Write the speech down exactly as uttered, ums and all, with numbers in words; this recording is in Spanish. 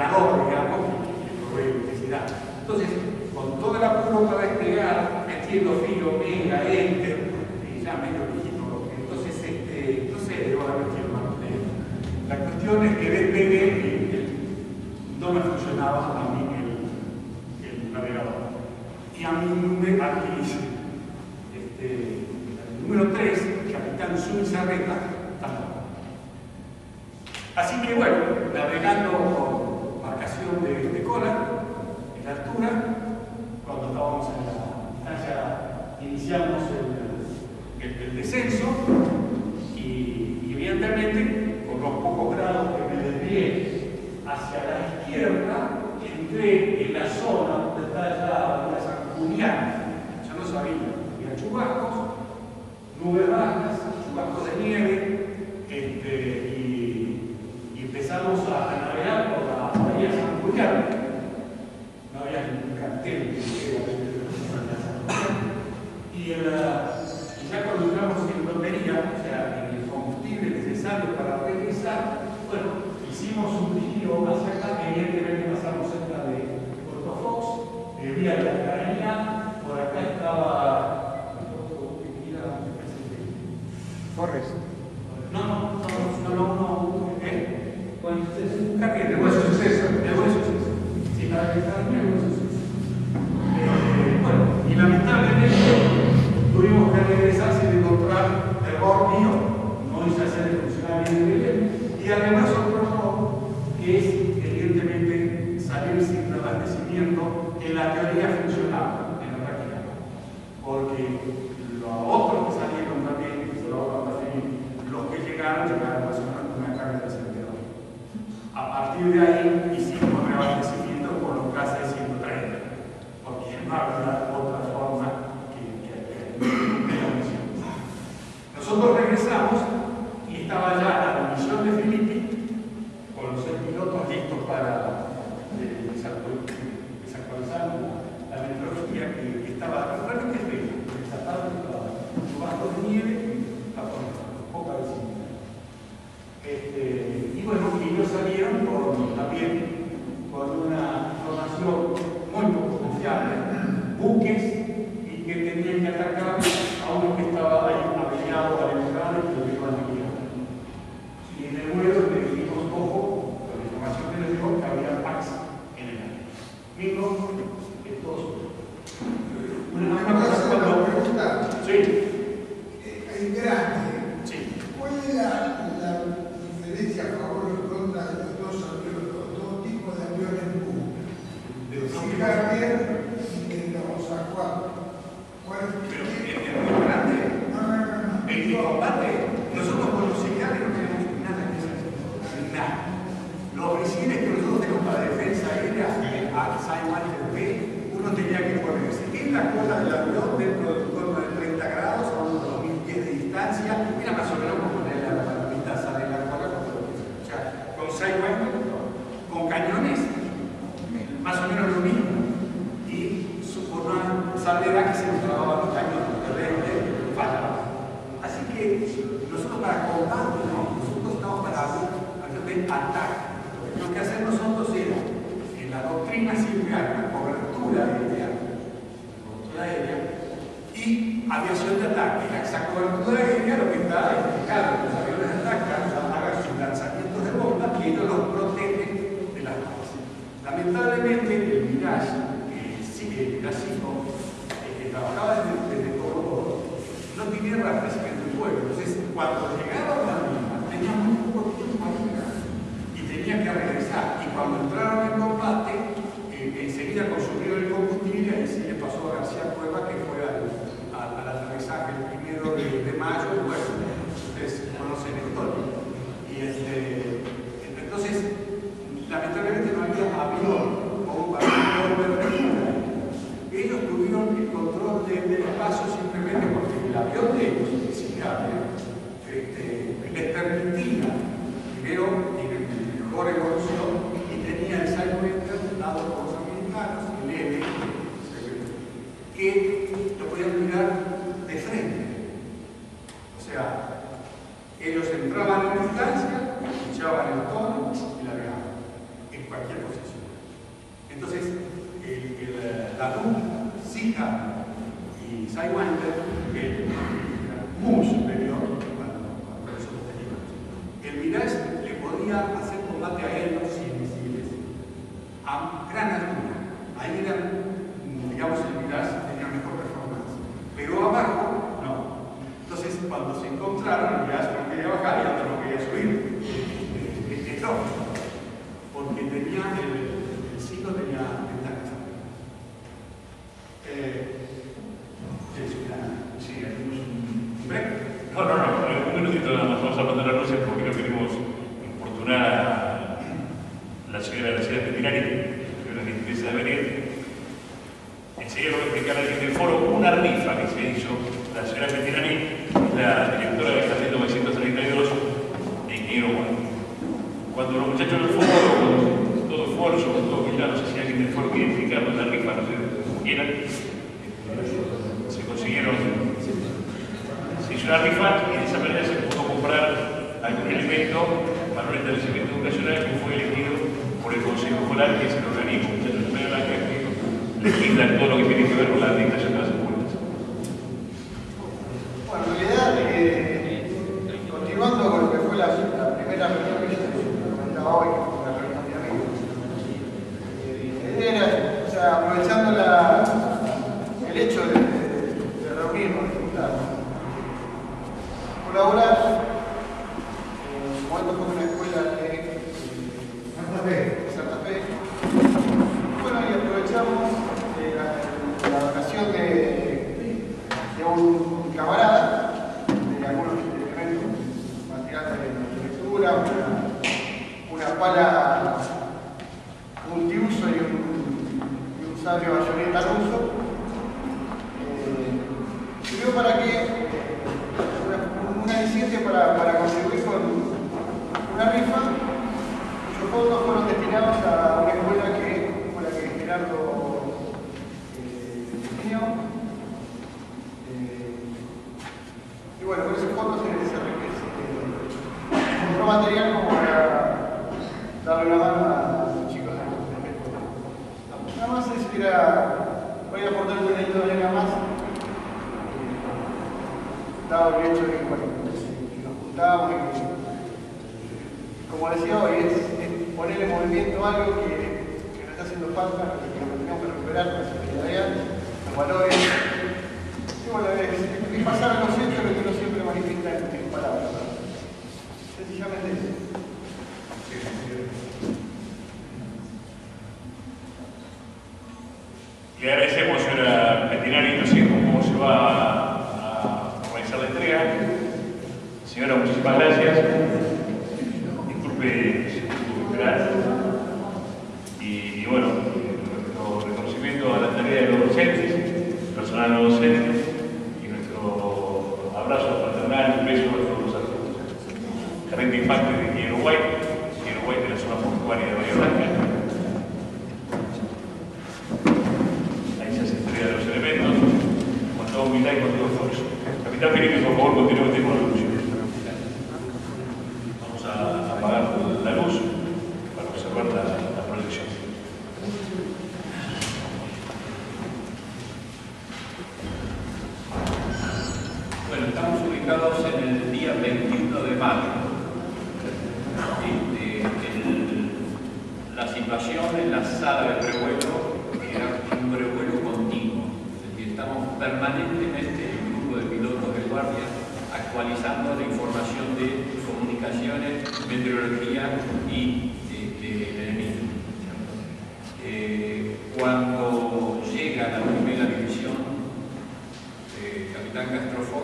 generador, digamos, que provee electricidad. Entonces, con todo el apuro para despegar, metiendo filo, mega, enter, y ya medio viejito, entonces, este, no sé, debo haber metido más. La cuestión es que despegué y no me funcionaba a mí el, el navegador. Y a mí me aquí dice, este, el número tres, Capitán Zubizarreta, tampoco. Así que bueno, navegando con marcación de, de cola, en la altura, cuando estábamos en la distancia, iniciamos el, el, el descenso y, y evidentemente, con los pocos grados que me desvié hacia la izquierda, entré en la zona donde está ya la San Julián. Ya no sabía, había chubascos, nubes bajas, chubascos de nieve, este, y, y empezamos a, a navegar por la bahía San Julián. No había ningún cartel que dijera y, el, y ya cuando entramos en lotería, o sea, en el combustible necesario para regresar, bueno, hicimos un giro hacia acá, evidentemente pasamos cerca de Puerto Fox, de Vía de la Caranía, por acá estaba Forrest. No, no, no, no, no, no, ¿eh? Bueno, es un carril de huesos sucesos, de huesos sucesos. Sí, para que está bien, huesos sucesos. Eh, bueno, y lamentablemente tuvimos que regresar sin encontrar error mío, no hice hacer el funcionamiento bien, y además otro error que es, evidentemente, salir sin abastecimiento en la teoría funcionaba, en la práctica no. Porque los otros que salieron también, los que llegaron, llegaron más o menos con una carga de setenta y dos. A partir de ahí hicimos reabastecimiento con los gases de ciento treinta, porque no había otra forma que, que, que, que la misión. Nosotros regresamos y estaba ya la misión de Filippi con los seis pilotos listos para eh, desactualizar la, la meteorología que, que estaba realmente fría, desatado bajo de nieve y poca visibilidad. Este, y bueno, ellos salieron con, también con una información muy poco confiable, buques y que tenían que atacar a uno que estaba ahí averiado al entrada y que lo iban a guiar. Y en el vuelo le dijimos, ojo, con la información que les dio, que había Pax en el aire. Mismo que todos. Una cosa cuando pregunta. Sí. Es grande. Sí. ¿Cuál es la, la diferencia a favor o en contra de los dos aviones, los dos tipos de aviones de Sea Harrier y de los A cuatro? ¿Cuál es? Pero es muy grande. No, no, no, no. En mi combate, nosotros con los Sea Harrier no tenemos nada que hacer. Nada. Los misiles que nosotros tenemos para defensa aérea, a Simon B, uno tenía que ponerse en la cola del avión dentro del entorno de treinta grados a unos dos mil pies de distancia, era más o menos como ponerle a la palomita sale la cola, o sea, con Simon, con cañones, más o menos lo mismo, y por una salvedad que se nos trababan los cañones, de repente fallaban. Así que nosotros para combate, ¿no? Nosotros estamos para hacer de ataque. Lo que hacemos nosotros es, en la doctrina siempre hay una cobertura aérea, cobertura aérea y aviación de ataque. Esa cobertura aérea lo que está es dejar que los aviones atacan, hagan sus lanzamientos de bombas y ellos los protegen de las balas. Lamentablemente el Mirage, que sigue el Mirage cinco, que trabajaba desde, desde Coro, no tenía reabastecimiento de fuego. Entonces, cuando llegaron a la misma, tenía muy poco tiempo para llegar y tenía que regresar. Y cuando entraron en combate, eh, enseguida consumieron el combustible y así le pasó a García Cueva, que fue al, al, al aterrizaje el primero de, de mayo. Y bueno, ustedes conocen la historia. Y este, entonces, lamentablemente no había avión como para cobertura. Ellos tuvieron el control de, del espacio simplemente porque el avión de ellos, el este, les permitía, primero, tienen mejor evolución y tenía el Sidewinter dado por los americanos, el L, que lo podían mirar de frente. O sea, ellos entraban en distancia, echaban el tono y largaban. En cualquier posición. Entonces, el, el, la D U, Sika y Sidewinder, que muy superior cuando, cuando nosotros teníamos. El Mirage le podía hacer combate aéreo sin misiles a gran altura. Ahí eran, digamos, el Mirage tenía mejor performance. Pero abajo, no. Entonces, cuando se encontraron, el Mirage no quería bajar y el otro no quería subir. Es lógico, porque tenía el, el signo tenía ventajas. Eh, Sí, hacemos un break. No, no, no, un minutito nada más, vamos a mandar a Rusia porque no queremos importunar a la señora de la ciudad Pettinari, que ahora le interesa venir. Enseguida lo voy a explicar a alguien del foro, una rifa que se hizo, la señora Pettinari, la directora del Jardín novecientos treinta y dos de Ingeniero Juan. Cuando los muchachos del foro, con todo esfuerzo, con todo cuidado, no sé si alguien del foro quiere explicarnos la rifa, no sé cómo quieran, se consiguieron. Se hizo una rifa y de esa manera se pudo comprar algún elemento para un establecimiento educacional que fue elegido por el Consejo Escolar, que es el organismo que legisla todo lo que tiene que ver con la administración de las escuelas. Bueno, en realidad, eh, continuando con lo que fue la, la primera reunión que se comentaba hoy, que fue una reunión de amigos, eh, la idea era, o sea, aprovechando la, el hecho de, de, de reunirnos, de juntarnos, colaborar, en su momento fue una escuela de Santa Fe. Santa Fe. Bueno, y aprovechamos eh, la, la donación de, de un camarada, de algunos elementos, materiales de lectura, una, una pala multiuso y un, y un sable bayoneta ruso. Eh, sirvió para que eh, un aliciente para, para contribuir con una rifa, cuyos fondos fueron destinados a una escuela que fue la que Gerardo eh, definió. Eh, y bueno, con ese fondo se, se, se compró material como para darle una mano a los chicos de la escuela. Nada más es era, voy a aportar un granito de arena más. Dado el hecho de que, bueno, que nos juntábamos y que, como decía hoy, es, es poner en movimiento algo que, que nos está haciendo falta, que, que tenemos que recuperar, la solidaridad, los valores. Y bueno, es, es pasar a los hechos lo que uno siempre manifiesta en, en palabras. Sencillamente eso. Le agradecemos, señora Pettinari, no sé cómo se va la entrega. Señora, muchísimas gracias. Disculpe si tuvo que esperar. Y, y bueno, nuestro reconocimiento a la tarea de los docentes, personal no docente, y nuestro abrazo fraternal y beso a todos los adultos. Gerente de Impacto de Ingeniero White, Ingeniero White de la zona portuaria de Bahía Blanca. Ahí se hace entrega de los elementos, con toda humildad y con todo esfuerzo. Capitán Felipe, por favor, continúe con la luz. Vamos a apagar la luz para observar la, la proyección. Bueno, estamos ubicados en el día veintiuno de mayo. Este, el, la situación en la sala de prevuelo era un prevuelo continuo. Es decir, estamos permanentemente de pilotos de guardia actualizando la información de comunicaciones, meteorología y este, el enemigo. Eh, cuando llega la primera división, eh, Capitán Castrofón